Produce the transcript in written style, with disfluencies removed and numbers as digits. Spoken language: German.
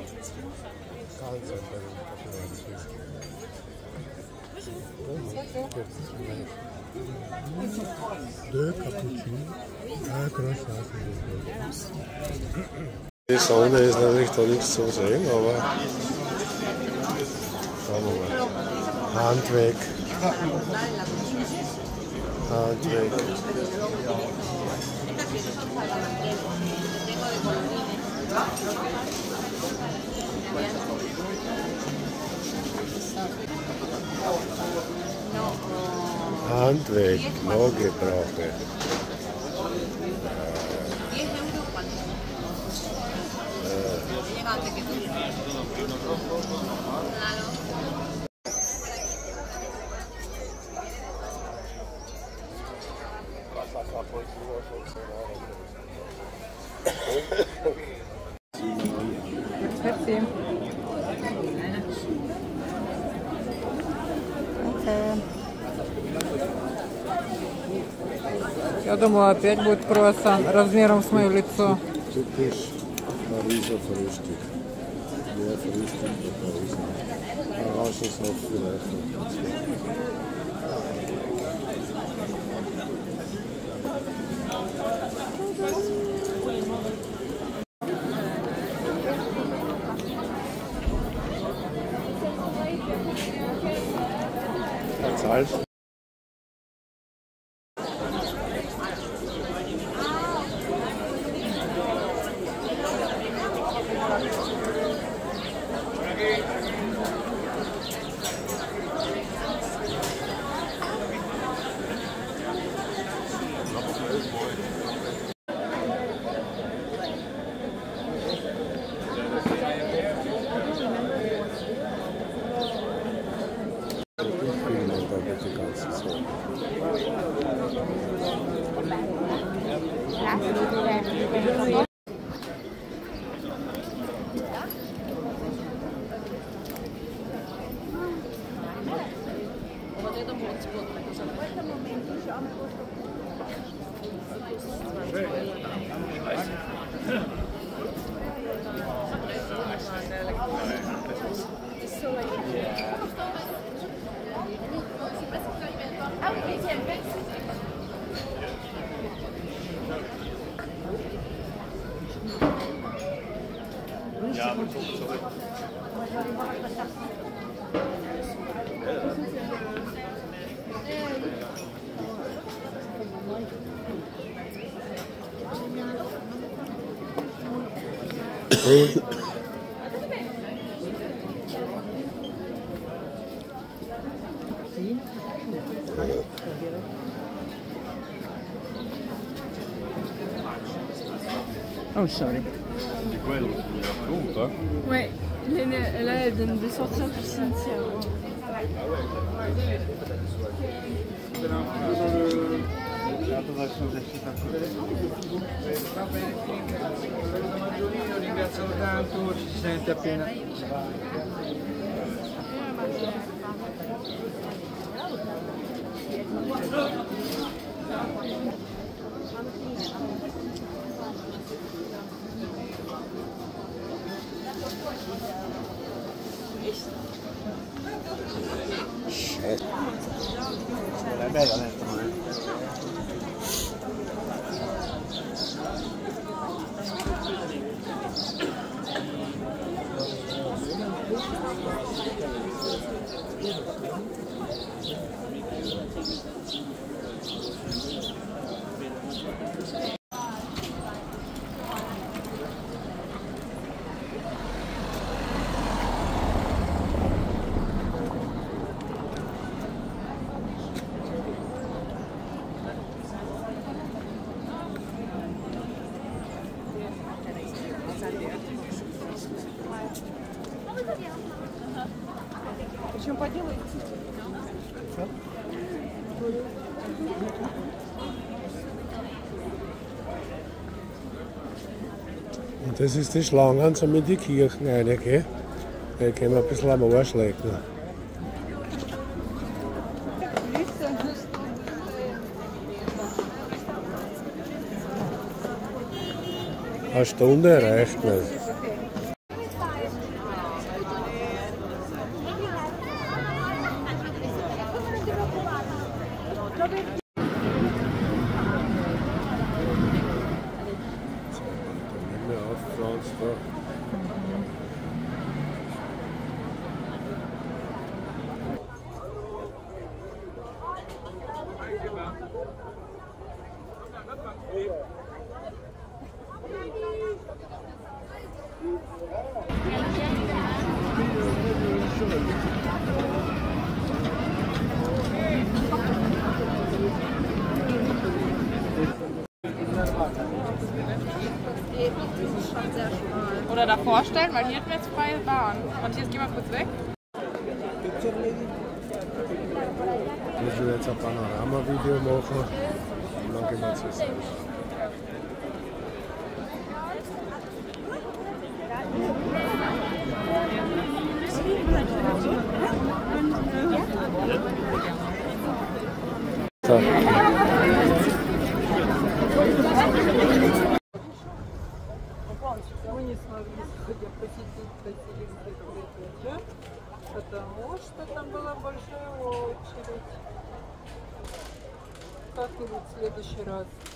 Deux cappuccino. Großartig. Die Sonne ist natürlich da nichts zu sehen, aber schauen wir mal. Handwerk. Handwerk. Handwerk, noch Gebrauche. Merci. Я думала, опять будет круассан размером с мое лицо. Typisch Pariser Frühstück. Mehr Frühstück für Pariser. Orange ist noch vielleicht noch dazu. Salz. Ja, aber zurück. Oh, sorry. Di quello che racconta? Ouais, là elle donne des sorties du cimetière. Ringrazio tanto, ci si sente appena. È bella dentro. Причем поделать? Und das ist die Schlange so mit die Kirchen rein, gell? Da können wir ein bisschen am Arsch lecken. Eine Stunde reicht nicht. Nicht mehr aufgepflanzt da. Oder davor stellen, weil hier hätten wir jetzt freie Bahn. Matthias, geh mal kurz weg. Ich will jetzt ein Panorama-Video machen und dann gehen wir jetzt raus. So. Мы не смогли сегодня посетить Василий закрытый, потому что там была большая очередь. Как-нибудь в следующий раз.